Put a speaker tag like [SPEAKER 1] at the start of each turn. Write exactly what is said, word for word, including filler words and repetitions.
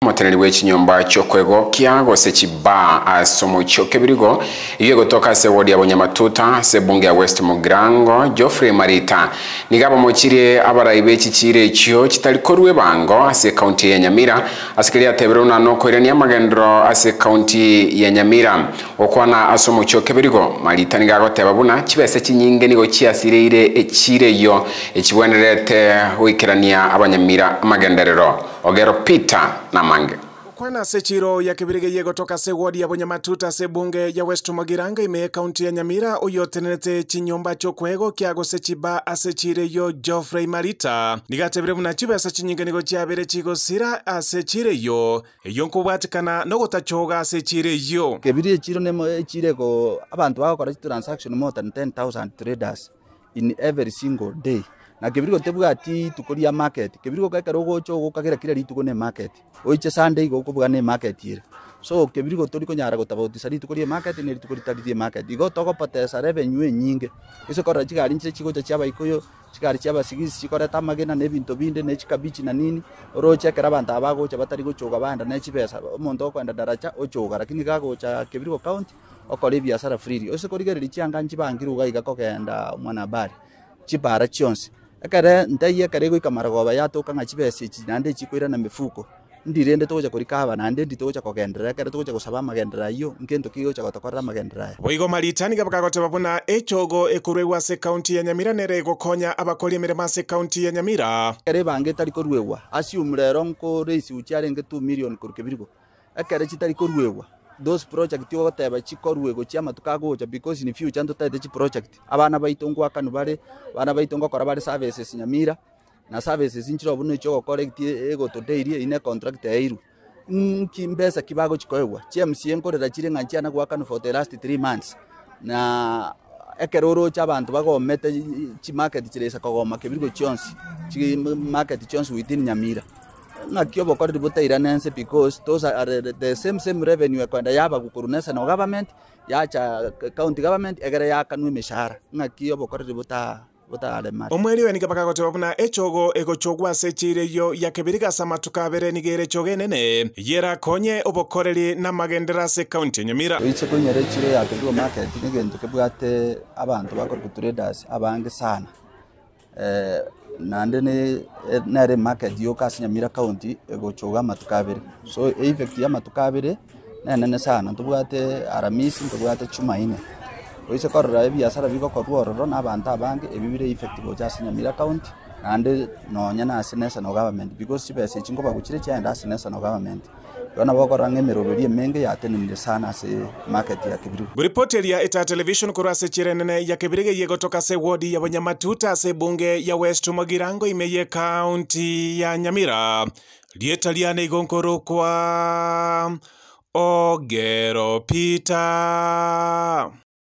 [SPEAKER 1] Moteneri w'ekinyomba ky'okwego kyagose kiba asomo ky'okebirigo iyo gotoka se wodi abanyamatuta se bunge ya West Mugirango Geoffrey Marita nigabo mukire abarayi b'ekikire kyo kitalikorwe bango ase county ya Nyamira asikiri ateberuna no koirania magendro ase county ya Nyamira okwana asomo ky'okebirigo Marita nigago tebabuna kibese kinyinge nigo kiasireire ekire yo ekibwenerete wikirania abanyamira amagenderero Ogero Peter na mange.
[SPEAKER 2] Kwana sechiro ya kibirige yego toka se wodi ya Bonyamatuta se bunge ya West Mugirango ime kaunti ya Nyamira uyotenete chinyomba chokwego kiago sechiba asechire yo Geoffrey Marita nigatebire muna chibe asechinyinge nigo chiabere chigo sira asechire yo yonko watikana no gotachoga asechire yo
[SPEAKER 3] kibirige chiro nemo echire go abantu bakora transaction more than ten thousand traders in every single day. Na kibiriko tebuga ati tukoria market kibiriko kakero gocho gukagera kire rituko ne market oiche Sunday go kubuga ne market here so kibiriko tori konyara gotabauti sari tukoria market ne rituko ritari market igo toko potesa revenue nyinge iso kora chigari nche chigo chaba ikoyo chigari chaba sigisi chikora tamagena ne binto binde ne chikabichi na nini oroche kera bantu abago chabatari gochoga banda ne chibesa omonto kwenda daracha ochoga lakini gago cha kibiriko county okore biashara free iso korigere richianga nchibangiru gaiga kokenda mwana bari chibara chionse akare ndaye kare go ikamaragoba yatoka ngachibese nande chikwira na mifuko ndirende toja kurikaba nande nditoja kogendera kare toja kusaba magendera yo ngendo kiyo cha gotokora magendera
[SPEAKER 2] boigo Maritani gabakagote babuna echogo ekurwewa se county ya Nyamira nere gokonya abakori mirema se county ya Nyamira
[SPEAKER 3] kare bange tari korwewa assume ronko reisi uchare nge two million kurkebirgo akare chitari korwewa those project yo teba chikorwego chiama tukagoja because in future ndo tete chi project abana baitongo akanu bare bana baitongo kora bare services Nyamira na services inchiro buno icho correct ego to daily ine contract eiru nkimbesa kibago chikoewa chmc enkorera chire nganchiana kwa kanu for the last three months na ekeroro chabantu bagomete chi market chiresa kogoma kebirgo chionsi chi market chionsi within Nyamira ngakyo bokora dibutaira nense because those are the same same revenue kwenda yaba kukurunesa na government yacha county government egere yakanwe mishahara ngakyo bokora dibuta buta alemari
[SPEAKER 2] omweli we nikapakagote babuna echogo egochogwa sechire yo yakebiriga samatuka bere nigere chogenene yera konye obokoreri na magendera se county Nyamira
[SPEAKER 3] iche konyere chire yakebirwa market nigento kebwate abantu bakora traders abange sana eh nande ne nare market yo kasi Nyamira county egochoga matukabere so effect ya matukabere nene sana tubwate aramisi tubwate chuma ine oise korra biashara biko kororo nabantu abange ebibire effect go kasi Nyamira county nande no nyana asinesa no government because sibese chingo baguchire cyenda asinesa no government Yona bokora ngemeroberi menge yateninde sana se market ya Kibirigo.
[SPEAKER 2] Reporter ya Ita Television kurase chirenene ya Kibirigo yego toka se wodi ya Bonyamatuta se bunge ya West Mugirango imeye county ya Nyamira. Lieta liane igonkoro kwa Ogero Peter.